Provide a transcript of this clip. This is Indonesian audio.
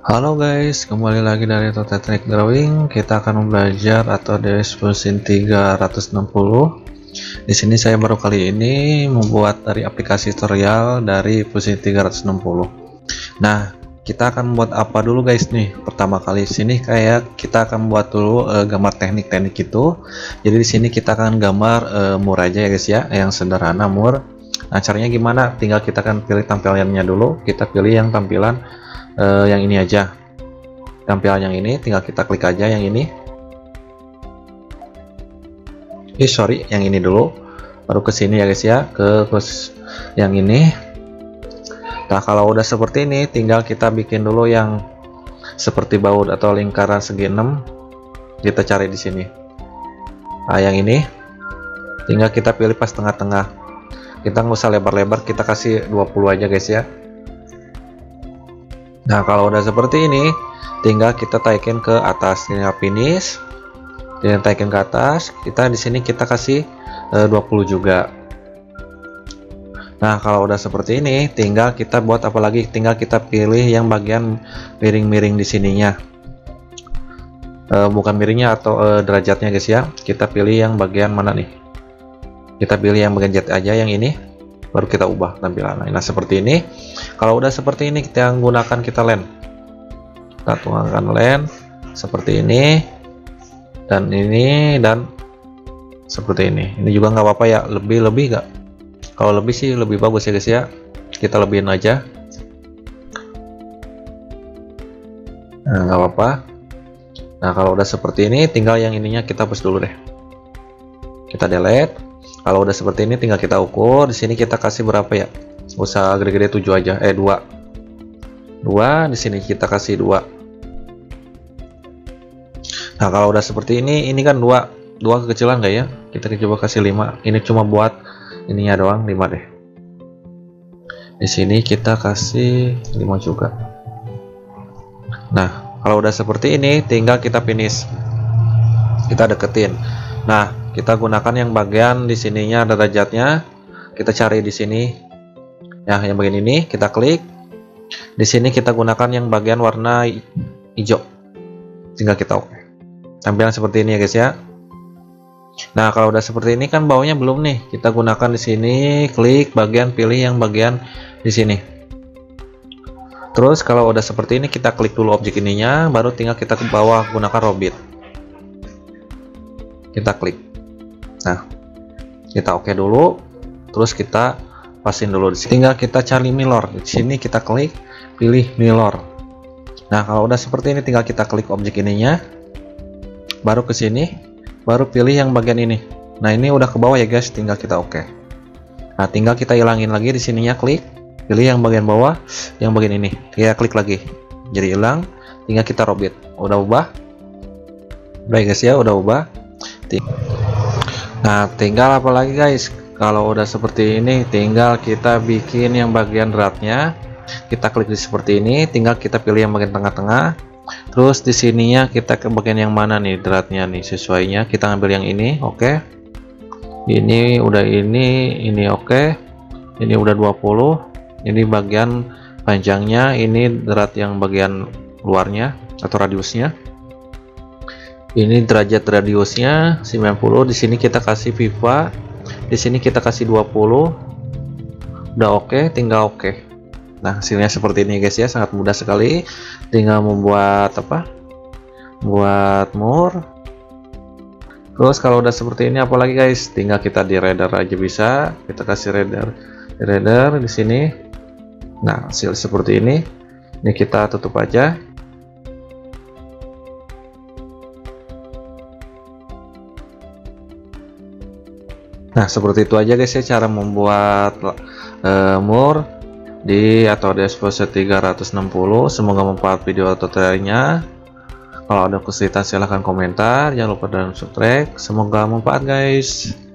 Halo guys, kembali lagi dari Total Teknik Drawing. Kita akan belajar atau Fusion 360. Di sini saya baru kali ini membuat dari aplikasi tutorial dari Fusion 360. Nah, kita akan membuat apa dulu guys nih? Pertama kali di sini kayak kita akan buat dulu gambar teknik-teknik itu. Jadi di sini kita akan gambar mur aja ya guys ya, yang sederhana mur. Nah, caranya gimana? Tinggal kita akan pilih tampilannya dulu. Kita pilih yang tampilan yang ini aja, tampilan yang ini, tinggal kita klik aja yang ini. Sorry, yang ini dulu, baru ke sini ya guys ya, ke yang ini. Nah, kalau udah seperti ini, tinggal kita bikin dulu yang seperti baut atau lingkaran segi 6. Kita cari di sini. Nah, yang ini, tinggal kita pilih pas tengah-tengah. Kita nggak usah lebar-lebar, kita kasih 20 aja guys ya. Nah, kalau udah seperti ini, tinggal kita taikin ke atas, tinggal finish, dan taikin ke atas. Kita di sini kita kasih 20 juga. Nah, kalau udah seperti ini, tinggal kita buat apa lagi? Tinggal kita pilih yang bagian miring-miring di sininya, bukan miringnya atau derajatnya guys ya. Kita pilih yang bagian mana nih? Kita pilih yang bagian jet aja, yang ini. Baru kita ubah tampilannya. Nah, seperti ini. Kalau udah seperti ini, kita gunakan kita lens. Kita tuangkan lens seperti ini dan ini dan seperti ini. Ini juga nggak apa-apa ya, lebih nggak? Kalau lebih sih lebih bagus ya guys ya. Kita lebihin aja. Nah, nggak apa-apa. Nah, kalau udah seperti ini, tinggal yang ininya kita hapus dulu deh. Kita delete. Kalau udah seperti ini, tinggal kita ukur. Di sini kita kasih berapa ya? Usah gede-gede 7 aja. 2. Di sini kita kasih 2. Nah, kalau udah seperti ini kan 2 kekecilan nggak ya? Kita coba kasih 5. Ini cuma buat ininya doang, 5 deh. Di sini kita kasih 5 juga. Nah, kalau udah seperti ini, tinggal kita finish. Kita deketin. Nah, kita gunakan yang bagian di sininya derajatnya. Kita cari di sini. Ya, yang bagian ini kita klik. Di sini kita gunakan yang bagian warna hijau. Tinggal kita oke. Tampilan seperti ini ya guys ya. Nah, kalau udah seperti ini kan bawahnya belum nih. Kita gunakan di sini, klik bagian, pilih yang bagian di sini. Terus kalau udah seperti ini, kita klik dulu objek ininya, baru tinggal kita ke bawah gunakan robit. Kita klik. Nah, kita oke dulu, terus kita pasin dulu di sini. Tinggal kita cari mirror. Di sini kita klik, pilih mirror. Nah, kalau udah seperti ini, tinggal kita klik objek ininya, baru ke sini, baru pilih yang bagian ini. Nah, ini udah ke bawah ya guys, tinggal kita oke. Nah, tinggal kita hilangin lagi di sininya, klik, pilih yang bagian bawah, yang bagian ini, kita klik lagi, jadi hilang. Tinggal kita robit. Udah ubah, baik guys ya, udah ubah. Nah, tinggal apa lagi guys? Kalau udah seperti ini, tinggal kita bikin yang bagian dratnya. Kita klik di seperti ini, tinggal kita pilih yang bagian tengah-tengah. Terus di sininya kita ke bagian yang mana nih dratnya nih sesuainya. Kita ambil yang ini, oke. Ini udah ini oke. Ini udah 20. Ini bagian panjangnya, ini drat yang bagian luarnya atau radiusnya. Ini derajat radiusnya 90. Di sini kita kasih pipa. Di sini kita kasih 20. Udah oke, tinggal oke. Nah, hasilnya seperti ini guys ya, sangat mudah sekali. Tinggal membuat apa? Buat mur. Terus kalau udah seperti ini apalagi guys? Tinggal kita di radar aja bisa. Kita kasih radar di sini. Nah, hasil seperti ini. Ini kita tutup aja. Nah, seperti itu aja guys ya cara membuat mur di Autodesk Fusion 360. Semoga bermanfaat video tutorialnya. Kalau ada kesulitan silahkan komentar, jangan lupa dan subscribe. Semoga bermanfaat guys.